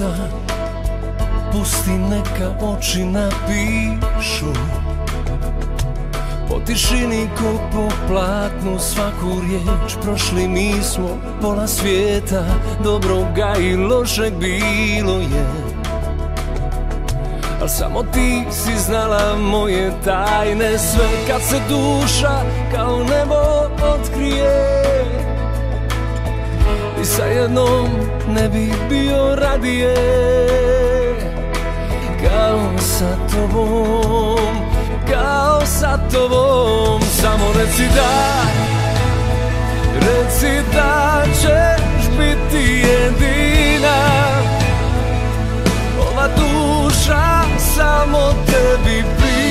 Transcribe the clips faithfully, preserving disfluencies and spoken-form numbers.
sveta, pusti neka oči napišu. Po tišini ko po platnu svaku riječ, prošli mi smo pola svijeta, dobroga i lošeg bilo je. Al samo ti si znala moje tajne sve, kad se duša kao nebo otkrije. I sa jednom ne bih bio radije kao sa tobom, kao sa tobom. Samo reci da, reci da ćeš biti jedina. Ova duša samo tebi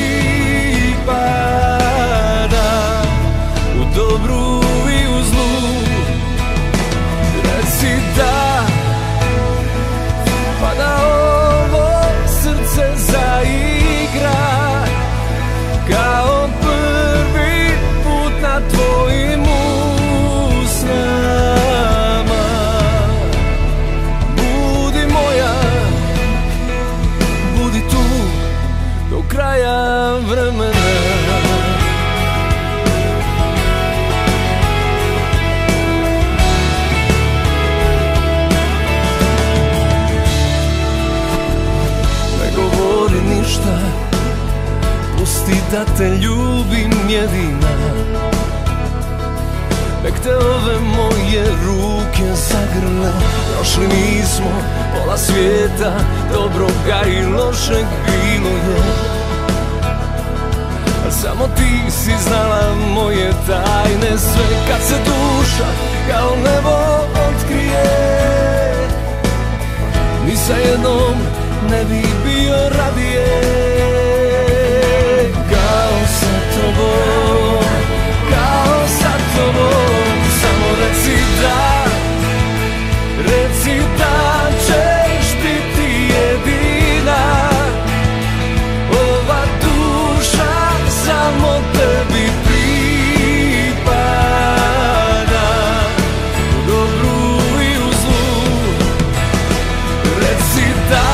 pripada, u dobru i u zlu. Reci da, pa da ovo srce zaigra kao prvi put na tvojim usnama. Budi moja, budi tu do kraja vremena. Ništa, pusti da te ljubim jedina. Nek te ove moje ruke zagrle, prošli mi smo pola svijeta, dobroga i lošeg bilo je. A samo ti si znala moje tajne sve, kad se duša kao nebo otkrije. Ni sa jednom ne bih bio radije kao sa tobom, kao sa tobom. Samo reci da, reci da ćeš biti jedina. Ova duša samo tebi pripada, u dobru i u zlu. Reci da,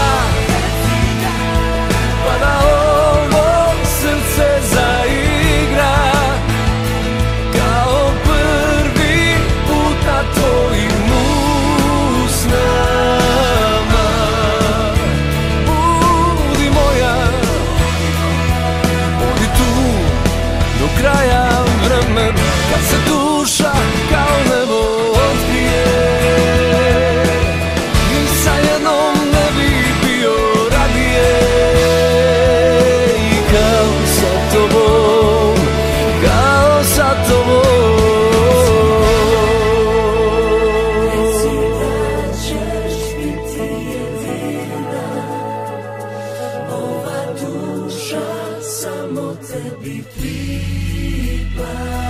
kraja vremena, kad se duša kao nebo otkrije. I sa jednom ne bih bio radije kao sa tobom, kao sa tobom. Reci da ćeš biti jedina, ova duša samo tebi pripada.